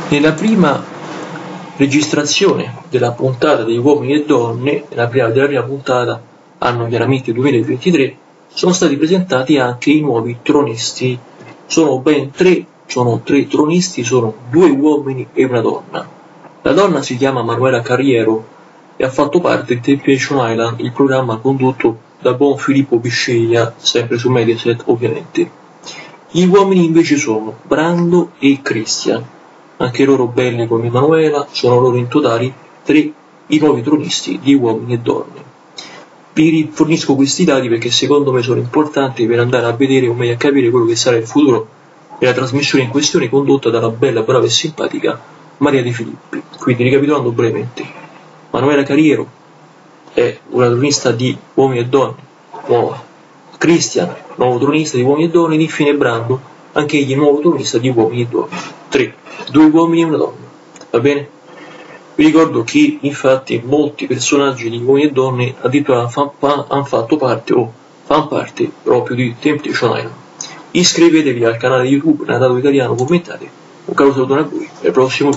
Nella prima registrazione della puntata degli uomini e donne, della prima puntata, anno chiaramente 2023, sono stati presentati anche i nuovi tronisti. Sono ben tre tronisti, sono 2 uomini e una donna. La donna si chiama Manuela Carriero e ha fatto parte di Temptation Island, il programma condotto da buon Filippo Bisceglia, sempre su Mediaset ovviamente. Gli uomini invece sono Brando e Christian, anche loro belli come Emanuela, sono loro in totale 3 i nuovi tronisti di Uomini e Donne. Vi fornisco questi dati perché secondo me sono importanti per andare a vedere o meglio a capire quello che sarà il futuro della trasmissione in questione condotta dalla bella, brava e simpatica Maria De Filippi. Quindi ricapitolando brevemente, Manuela Carriero è una tronista di Uomini e Donne nuova, Christian, nuovo tronista di Uomini e Donne, ed infine Brando, anche egli nuovo tronista di Uomini e Donne. 3, 2 uomini e una donna, va bene? Vi ricordo che infatti molti personaggi di Uomini e Donne addirittura hanno fatto parte o fanno parte proprio di Temptation Island. Iscrivetevi al canale YouTube Natato Italiano, commentate, un caro saluto a voi, al prossimo video.